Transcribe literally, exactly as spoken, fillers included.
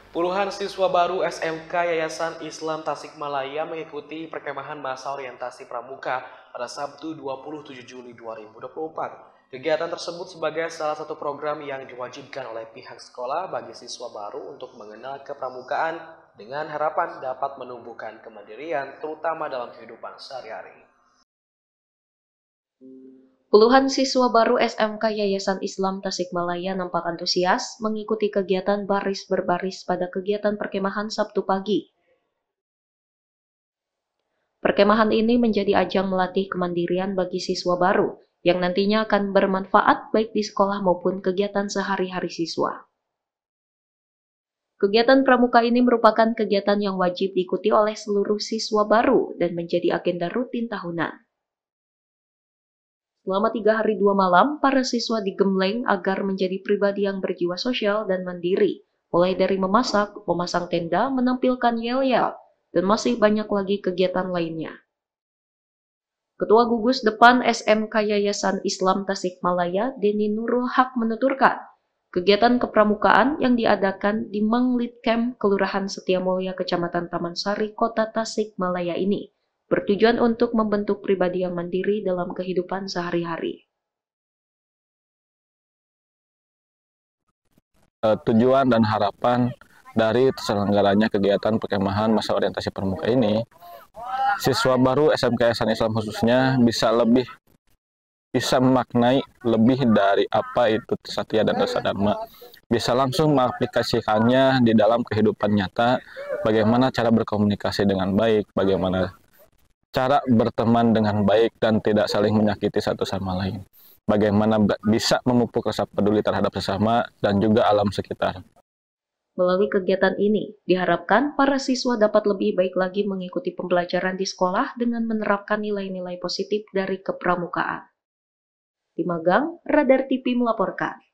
Puluhan siswa baru S M K Yayasan Islam Tasikmalaya mengikuti perkemahan masa orientasi pramuka pada Sabtu dua puluh tujuh Juli dua ribu dua puluh empat. Kegiatan tersebut sebagai salah satu program yang diwajibkan oleh pihak sekolah bagi siswa baru untuk mengenal kepramukaan dengan harapan dapat menumbuhkan kemandirian terutama dalam kehidupan sehari-hari. Puluhan siswa baru S M K Yayasan Islam Tasikmalaya nampak antusias mengikuti kegiatan baris berbaris pada kegiatan perkemahan Sabtu pagi. Perkemahan ini menjadi ajang melatih kemandirian bagi siswa baru yang nantinya akan bermanfaat baik di sekolah maupun kegiatan sehari-hari siswa. Kegiatan pramuka ini merupakan kegiatan yang wajib diikuti oleh seluruh siswa baru dan menjadi agenda rutin tahunan. Selama tiga hari dua malam, para siswa digembleng agar menjadi pribadi yang berjiwa sosial dan mandiri, mulai dari memasak, memasang tenda, menampilkan yel-yel, dan masih banyak lagi kegiatan lainnya. Ketua Gugus Depan S M K Yayasan Islam Tasikmalaya, Deni Nurul Haq menuturkan, kegiatan kepramukaan yang diadakan di Manglit Camp, Kelurahan Setiamulya, Kecamatan Taman Sari, Kota Tasikmalaya ini bertujuan untuk membentuk pribadi yang mandiri dalam kehidupan sehari-hari. Tujuan dan harapan dari terselenggaranya kegiatan perkemahan masa orientasi pramuka ini, siswa baru S M K Yayasan Islam khususnya bisa lebih bisa memaknai lebih dari apa itu Satya dan Rasa Dharma, bisa langsung mengaplikasikannya di dalam kehidupan nyata, bagaimana cara berkomunikasi dengan baik, bagaimana cara berteman dengan baik dan tidak saling menyakiti satu sama lain, bagaimana bisa memupuk rasa peduli terhadap sesama dan juga alam sekitar. Melalui kegiatan ini, diharapkan para siswa dapat lebih baik lagi mengikuti pembelajaran di sekolah dengan menerapkan nilai-nilai positif dari kepramukaan. Di Magang, Radar T V melaporkan.